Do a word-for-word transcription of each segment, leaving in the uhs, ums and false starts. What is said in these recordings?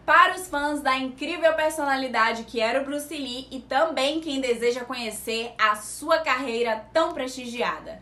Para os fãs da incrível personalidade que era o Bruce Lee e também quem deseja conhecer a sua carreira tão prestigiada.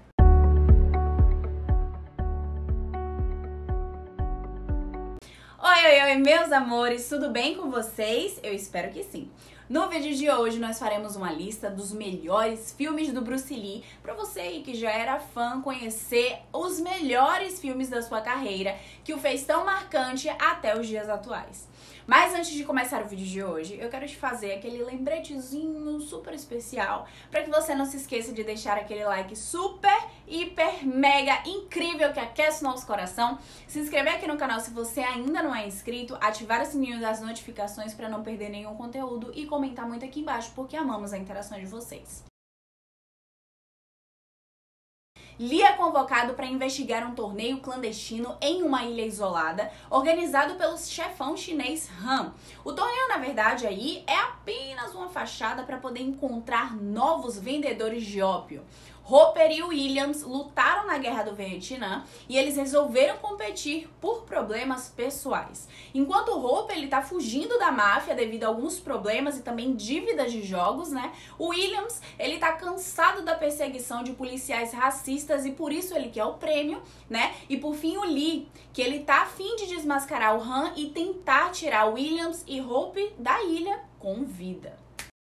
Oi, oi, oi, meus amores, tudo bem com vocês? Eu espero que sim. No vídeo de hoje nós faremos uma lista dos melhores filmes do Bruce Lee para você aí que já era fã conhecer os melhores filmes da sua carreira que o fez tão marcante até os dias atuais. Mas antes de começar o vídeo de hoje, eu quero te fazer aquele lembretezinho super especial para que você não se esqueça de deixar aquele like super, hiper, mega incrível que aquece o nosso coração, se inscrever aqui no canal se você ainda não é inscrito, ativar o sininho das notificações para não perder nenhum conteúdo e comentar muito aqui embaixo porque amamos a interação de vocês. Lee é convocado para investigar um torneio clandestino em uma ilha isolada, organizado pelo chefão chinês Han. O torneio, na verdade, aí é apenas uma fachada para poder encontrar novos vendedores de ópio. Hopper e Williams lutaram na Guerra do Vietnã e eles resolveram competir por problemas pessoais. Enquanto o Hopper ele tá fugindo da máfia devido a alguns problemas e também dívidas de jogos, né? O Williams ele tá cansado da perseguição de policiais racistas e por isso ele quer o prêmio, né? E por fim o Lee, que ele tá a fim de desmascarar o Han e tentar tirar Williams e Hopper da ilha com vida.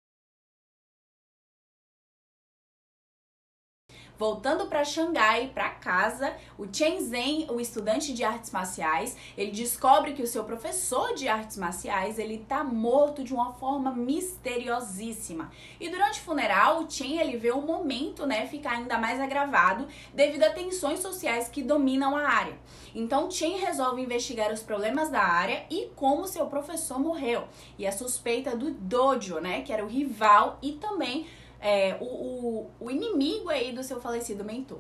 Voltando para Xangai, para casa, o Chen Zhen, o estudante de artes marciais, ele descobre que o seu professor de artes marciais, ele tá morto de uma forma misteriosíssima. E durante o funeral, o Chen, ele vê o momento, né, ficar ainda mais agravado devido a tensões sociais que dominam a área. Então, Chen resolve investigar os problemas da área e como seu professor morreu. E a suspeita do Dojo, né, que era o rival e também É, o, o, o inimigo aí do seu falecido mentor.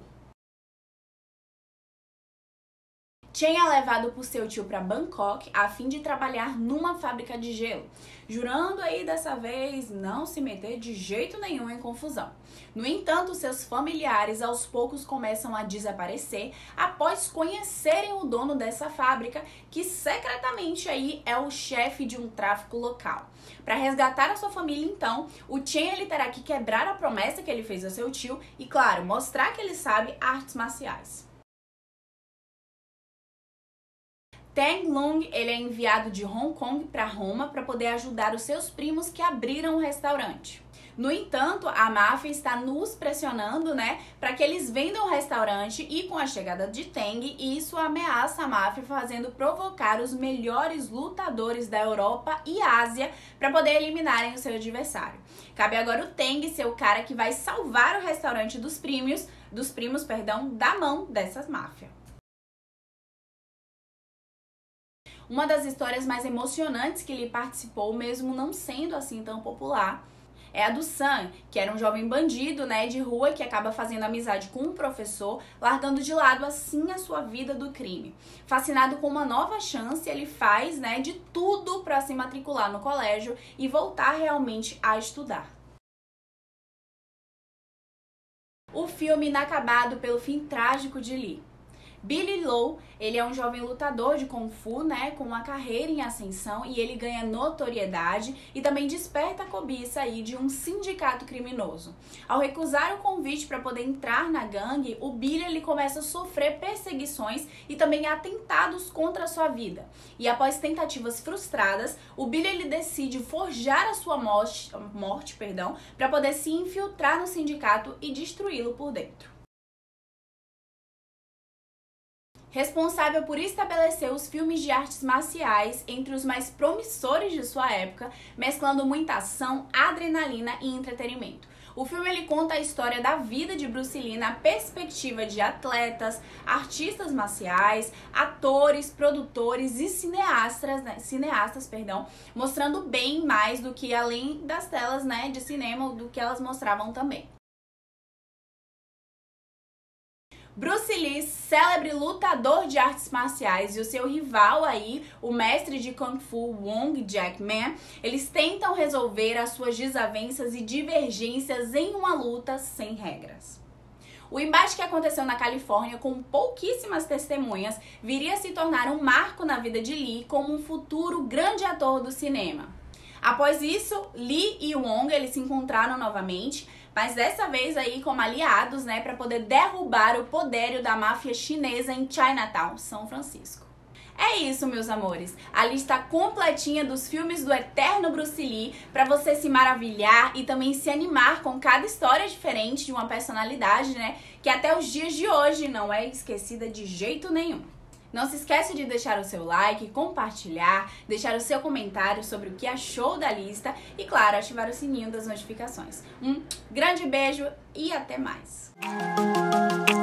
Chen é levado por seu tio para Bangkok a fim de trabalhar numa fábrica de gelo, jurando aí dessa vez não se meter de jeito nenhum em confusão. No entanto, seus familiares aos poucos começam a desaparecer após conhecerem o dono dessa fábrica, que secretamente aí é o chefe de um tráfico local. Para resgatar a sua família, então, o Chen ele terá que quebrar a promessa que ele fez ao seu tio e, claro, mostrar que ele sabe artes marciais. Tang Long ele é enviado de Hong Kong para Roma para poder ajudar os seus primos que abriram um restaurante. No entanto, a máfia está nos pressionando, né, para que eles vendam o restaurante e com a chegada de Tang, isso ameaça a máfia fazendo provocar os melhores lutadores da Europa e Ásia para poder eliminarem o seu adversário. Cabe agora o Tang ser o cara que vai salvar o restaurante dos primos, dos primos, perdão, da mão dessas máfias. Uma das histórias mais emocionantes que ele participou, mesmo não sendo assim tão popular, é a do Sam, que era um jovem bandido, né, de rua que acaba fazendo amizade com um professor, largando de lado assim a sua vida do crime. Fascinado com uma nova chance, ele faz, né, de tudo para se matricular no colégio e voltar realmente a estudar. O filme inacabado pelo fim trágico de Lee. Billy Low, ele é um jovem lutador de Kung Fu, né, com uma carreira em ascensão e ele ganha notoriedade e também desperta a cobiça aí de um sindicato criminoso. Ao recusar o convite para poder entrar na gangue, o Billy ele começa a sofrer perseguições e também atentados contra a sua vida. E após tentativas frustradas, o Billy ele decide forjar a sua morte, morte, perdão, para poder se infiltrar no sindicato e destruí-lo por dentro. Responsável por estabelecer os filmes de artes marciais entre os mais promissores de sua época, mesclando muita ação, adrenalina e entretenimento. O filme ele conta a história da vida de Bruce Lee na perspectiva de atletas, artistas marciais, atores, produtores e cineastas, né, cineastas, perdão, mostrando bem mais do que além das telas, né, de cinema, do que elas mostravam também. Bruce Lee, célebre lutador de artes marciais, e o seu rival aí, o mestre de Kung Fu Wong Jack-man, eles tentam resolver as suas desavenças e divergências em uma luta sem regras. O embate que aconteceu na Califórnia com pouquíssimas testemunhas viria a se tornar um marco na vida de Lee como um futuro grande ator do cinema. Após isso, Lee e Wong eles se encontraram novamente, mas dessa vez aí como aliados, né, para poder derrubar o poderio da máfia chinesa em Chinatown, São Francisco. É isso, meus amores. A lista completinha dos filmes do eterno Bruce Lee para você se maravilhar e também se animar com cada história diferente de uma personalidade, né, que até os dias de hoje não é esquecida de jeito nenhum. Não se esquece de deixar o seu like, compartilhar, deixar o seu comentário sobre o que achou da lista e, claro, ativar o sininho das notificações. Um grande beijo e até mais!